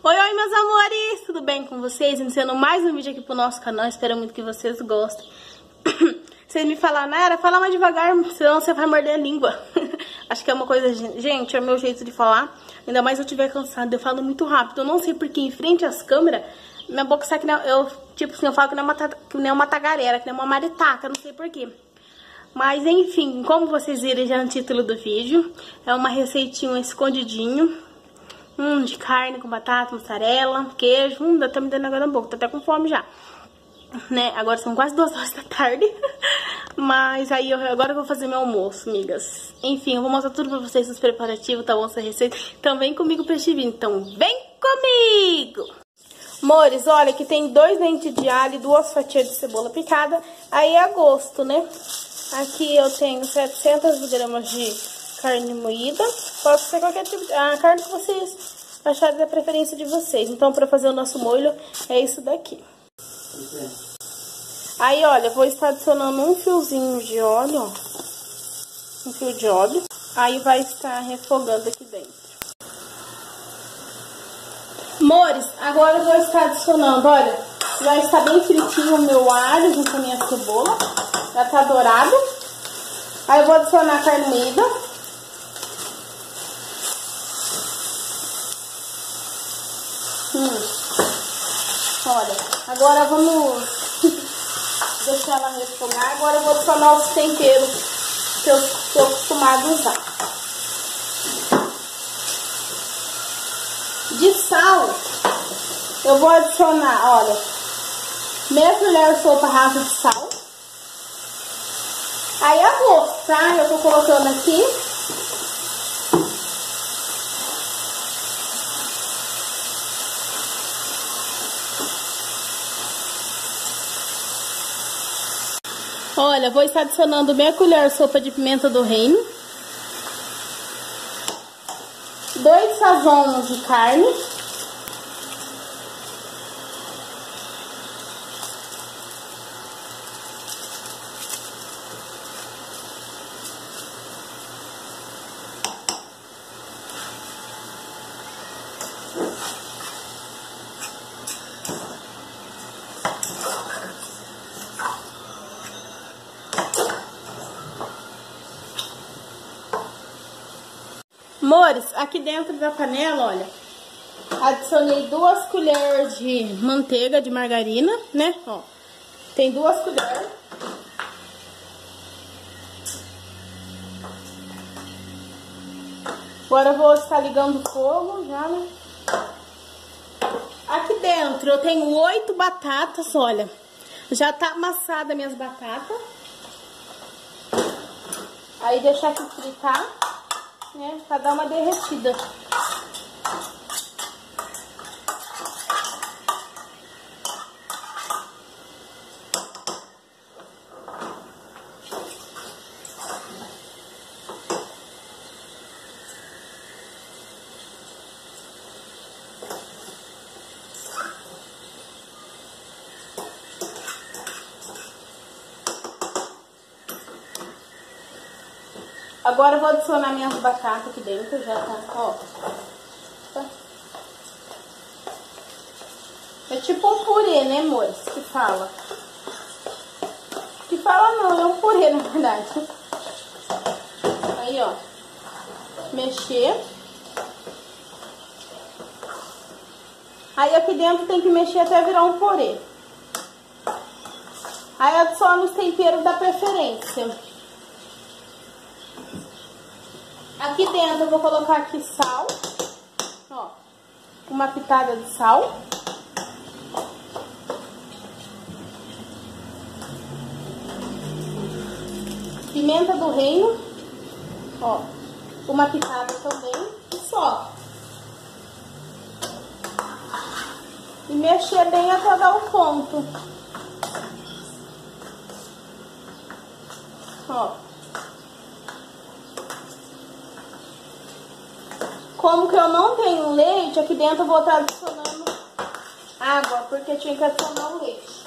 Oi, meus amores! Tudo bem com vocês? Iniciando mais um vídeo aqui pro nosso canal. Espero muito que vocês gostem. Vocês me falaram, Nara, fala mais devagar, senão você vai morder a língua. Acho que é uma coisa... Gente, é o meu jeito de falar. Ainda mais se eu estiver cansada, eu falo muito rápido. Eu não sei porque em frente às câmeras, minha boca sai que nem... Tipo assim, eu falo que nem uma tagarela, que nem uma maritaca, não sei porquê. Mas enfim, como vocês viram já no título do vídeo, é uma receitinha escondidinho. De carne com batata, mussarela, queijo. Tá me dando água na boca, tô até com fome já. Né? Agora são quase 2 horas da tarde. Mas aí agora eu vou fazer meu almoço, amigas. Enfim, eu vou mostrar tudo pra vocês os preparativos, tá bom? Essa receita. Então vem comigo pra este vídeo. Então vem comigo! Amores, olha, aqui tem 2 dentes de alho e 2 fatias de cebola picada. Aí é a gosto, né? Aqui eu tenho 700 gramas de carne moída. Pode ser qualquer tipo de carne que vocês acharem da preferência de vocês. Então, para fazer o nosso molho, é isso daqui. Aí, olha, eu vou estar adicionando um fiozinho de óleo, ó. Um fio de óleo. Aí vai estar refogando aqui dentro. Amores, agora eu vou estar adicionando, olha, já está bem fritinho o meu alho junto com a minha cebola. Já tá dourado. Aí eu vou adicionar a carne moída. Olha, agora vamos deixar ela refogar. Agora eu vou adicionar os temperos que eu estou acostumada a usar. De sal, eu vou adicionar, olha, meia colher de sopa rasa de sal. Aí a gosto, tá? Eu tô colocando aqui. Olha, vou estar adicionando meia colher de sopa de pimenta do reino, 2 sazons de carne, amores, aqui dentro da panela, olha, adicionei 2 colheres de manteiga de margarina, né? Ó, tem 2 colheres. Agora eu vou estar ligando o fogo já, né? Aqui dentro eu tenho 8 batatas, olha, já tá amassada minhas batatas. Aí deixar aqui fritar, né, pra dar uma derretida. Agora eu vou adicionar minhas batatas aqui dentro, já tá, ó. É tipo um purê, né, amores? Que fala. Que fala não, é um purê, na verdade. Aí, ó. Mexer. Aí aqui dentro tem que mexer até virar um purê. Aí adiciona os temperos da preferência. Aqui dentro eu vou colocar aqui sal, ó, uma pitada de sal. Pimenta do reino, ó, uma pitada também, e só. E mexer bem até dar o ponto. Ó. Como que eu não tenho leite, aqui dentro eu vou estar adicionando água, porque tinha que adicionar o leite.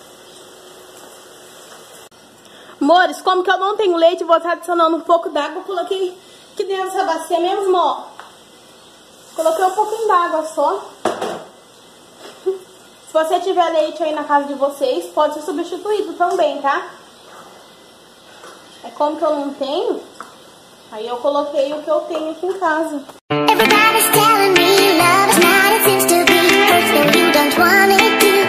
Amores, como que eu não tenho leite, vou estar adicionando um pouco d'água. Coloquei aqui dentro dessa bacia mesmo, ó. Coloquei um pouquinho d'água só. você tiver leite aí na casa de vocês, pode ser substituído também, tá? É como que eu não tenho, aí eu coloquei o que eu tenho aqui em casa. Everybody's telling me love is not as it seems to be, though you don't want it to.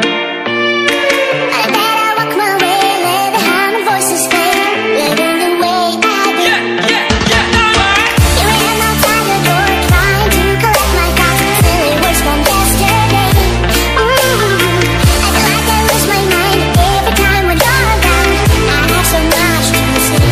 I better walk my way, let the harmony voices fade, living the way I do. Here I am outside your door, trying to collect my thoughts, silly words from yesterday. I feel like I lose my mind every time when you're around. I have so much to say.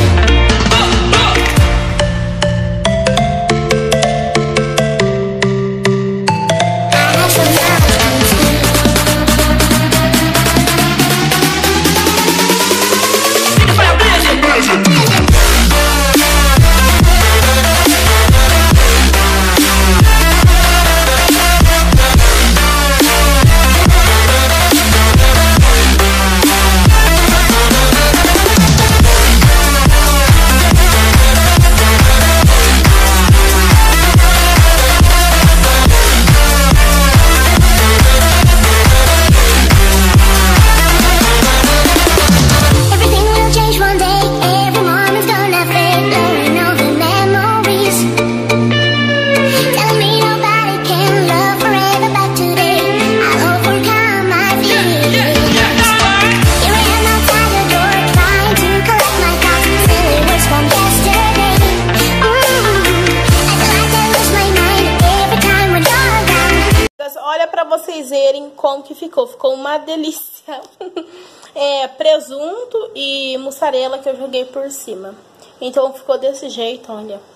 Vocês verem como que ficou uma delícia. Presunto e mussarela que eu joguei por cima, então ficou desse jeito, olha.